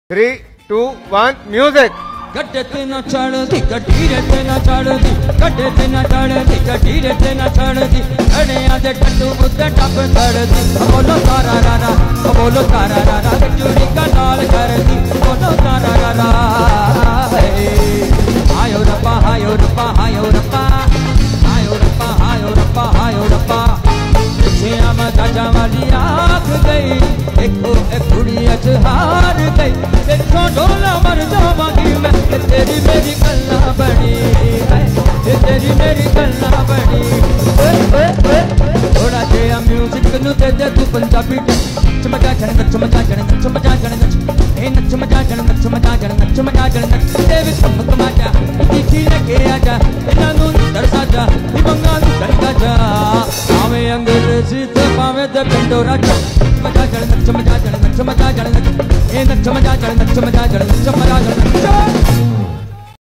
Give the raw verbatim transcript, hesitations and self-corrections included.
Three to one music. गड्ढे ते न चढ़दी गड्ढीरे ते न चढ़दी गड्ढे ते न चढ़दी गड्ढीरे ते न चढ़दी अड़ियां दे टट्टू उत्ते टप चढ़दी बोलो तारा रारा बोलो तारा रारा चूड़ी का नाल करदी बोलो तारा रारा हायो रब्बा हायो रब्बा हायो रब्बा हायो रब्बा हायो रब्बा हायो रब्बा श्याम गाजा वाली आँख गई देखो एक कुड़ी अच हार गई देखो डोला मर जावांगी मैं तेरी मेरी गल्ला बनी है तेरी मेरी गल्ला बनी थोड़ा जिहा म्यूजिक नू दे दे तू पंजाबी नच मचा जण नच मचा जण नच मचा जण नच ए नच मचा जण नच मचा जण नच मचा जण नच ते विच चमक माजा तीखी लगे आजा इन्हां नू दरसा जा मंगा नू दरगा जा आवे अंग्रेजी ते पावे ते पिंडो राजा मचा जण नच मचा जण नच मचा जण नच ए नच मचा जण नच मचा जण नच मचा जण नच